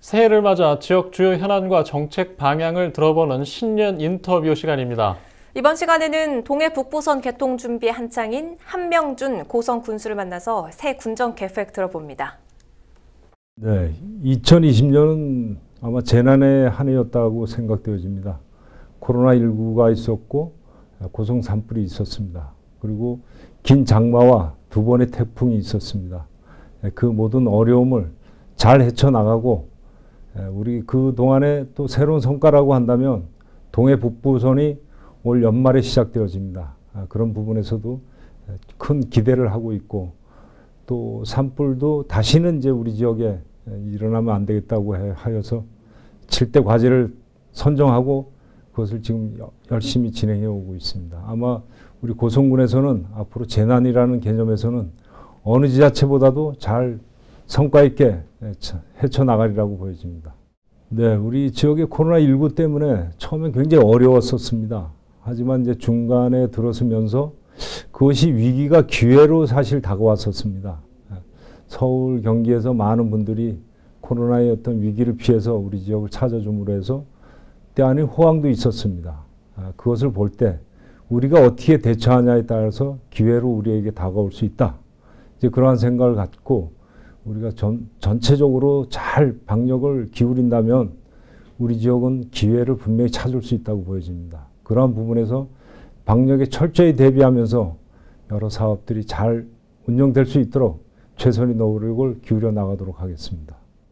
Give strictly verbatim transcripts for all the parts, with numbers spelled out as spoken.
새해를 맞아 지역 주요 현안과 정책 방향을 들어보는 신년 인터뷰 시간입니다. 이번 시간에는 동해 북부선 개통 준비 한창인 한명준 고성 군수를 만나서 새 군정 계획 들어봅니다. 네, 이천이십 년은 아마 재난의 한 해였다고 생각되어집니다. 코로나십구가 있었고 고성 산불이 있었습니다. 그리고 긴 장마와 두 번의 태풍이 있었습니다. 그 모든 어려움을 잘 헤쳐나가고 우리 그 동안에 또 새로운 성과라고 한다면 동해 북부선이 올 연말에 시작되어집니다. 그런 부분에서도 큰 기대를 하고 있고 또 산불도 다시는 이제 우리 지역에 일어나면 안 되겠다고 하여서 칠 대 과제를 선정하고 그것을 지금 열심히 진행해 오고 있습니다. 아마 우리 고성군에서는 앞으로 재난이라는 개념에서는 어느 지자체보다도 잘 성과 있게 헤쳐나가리라고 보여집니다. 네, 우리 지역의 코로나십구 때문에 처음엔 굉장히 어려웠었습니다. 하지만 이제 중간에 들어서면서 그것이 위기가 기회로 사실 다가왔었습니다. 서울, 경기에서 많은 분들이 코로나의 어떤 위기를 피해서 우리 지역을 찾아줌으로 해서 때 아닌 호황도 있었습니다. 그것을 볼 때 우리가 어떻게 대처하냐에 따라서 기회로 우리에게 다가올 수 있다. 이제 그러한 생각을 갖고 우리가 전, 전체적으로 잘 방역을 기울인다면 우리 지역은 기회를 분명히 찾을 수 있다고 보여집니다. 그러한 부분에서 방역에 철저히 대비하면서 여러 사업들이 잘 운영될 수 있도록 최선의 노력을 기울여 나가도록 하겠습니다.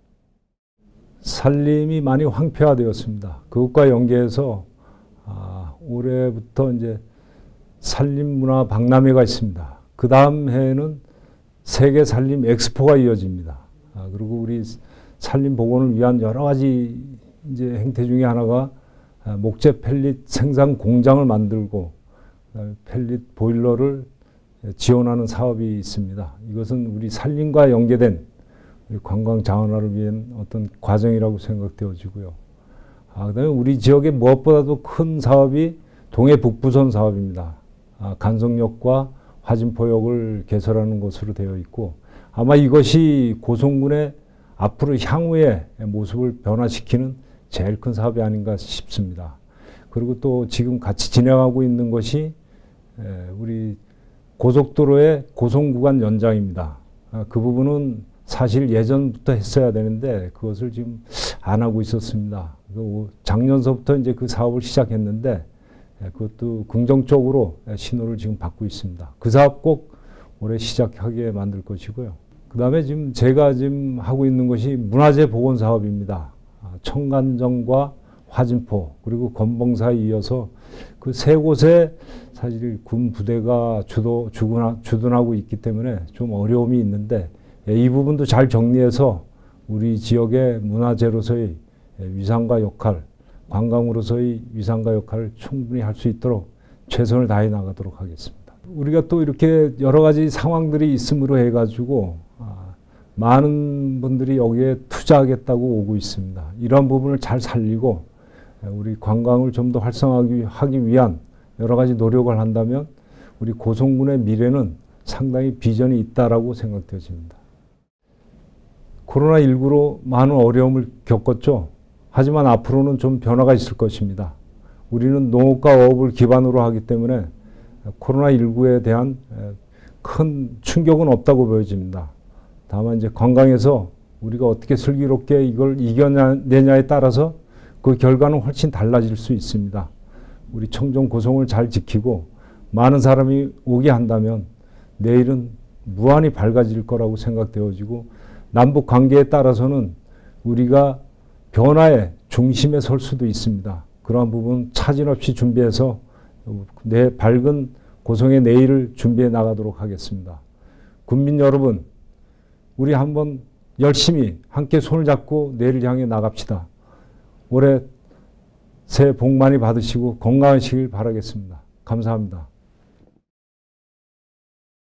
산림이 많이 황폐화되었습니다. 그것과 연계해서 아, 올해부터 이제 산림문화 박람회가 있습니다. 그 다음 해에는 세계 산림 엑스포가 이어집니다. 아, 그리고 우리 산림 복원을 위한 여러 가지 이제 행태 중에 하나가 아, 목재 펠릿 생산 공장을 만들고 펠릿 보일러를 지원하는 사업이 있습니다. 이것은 우리 산림과 연계된 우리 관광 자원화를 위한 어떤 과정이라고 생각되어지고요. 아, 그다음에 우리 지역의 무엇보다도 큰 사업이 동해 북부선 사업입니다. 아, 간성역과 화진포역을 개설하는 것으로 되어 있고 아마 이것이 고성군의 앞으로 향후의 모습을 변화시키는 제일 큰 사업이 아닌가 싶습니다. 그리고 또 지금 같이 진행하고 있는 것이 우리 고속도로의 고성구간 연장입니다. 아, 그 부분은 사실 예전부터 했어야 되는데 그것을 지금 안 하고 있었습니다. 작년서부터 이제 그 사업을 시작했는데 그것도 긍정적으로 신호를 지금 받고 있습니다. 그 사업 꼭 올해 시작하게 만들 것이고요. 그 다음에 지금 제가 지금 하고 있는 것이 문화재 복원 사업입니다. 청간정과 화진포 그리고 건봉사에 이어서 그 세 곳에 사실 군 부대가 주도, 주둔하고 있기 때문에 좀 어려움이 있는데 이 부분도 잘 정리해서 우리 지역의 문화재로서의 위상과 역할, 관광으로서의 위상과 역할을 충분히 할 수 있도록 최선을 다해 나가도록 하겠습니다. 우리가 또 이렇게 여러 가지 상황들이 있음으로 해가지고 아, 많은 분들이 여기에 투자하겠다고 오고 있습니다. 이런 부분을 잘 살리고 우리 관광을 좀 더 활성화하기 위한 여러 가지 노력을 한다면 우리 고성군의 미래는 상당히 비전이 있다라고 생각되어집니다. 코로나십구로 많은 어려움을 겪었죠. 하지만 앞으로는 좀 변화가 있을 것입니다. 우리는 농업과 어업을 기반으로 하기 때문에 코로나십구에 대한 큰 충격은 없다고 보여집니다. 다만 이제 관광에서 우리가 어떻게 슬기롭게 이걸 이겨내냐에 따라서 그 결과는 훨씬 달라질 수 있습니다. 우리 청정 고성을 잘 지키고 많은 사람이 오게 한다면 내일은 무한히 밝아질 거라고 생각되어지고 남북 관계에 따라서는 우리가 변화의 중심에 설 수도 있습니다. 그러한 부분 차질 없이 준비해서 내 밝은 고성의 내일을 준비해 나가도록 하겠습니다. 국민 여러분, 우리 한번 열심히 함께 손을 잡고 내일을 향해 나갑시다. 올해 새해 복 많이 받으시고 건강하시길 바라겠습니다. 감사합니다.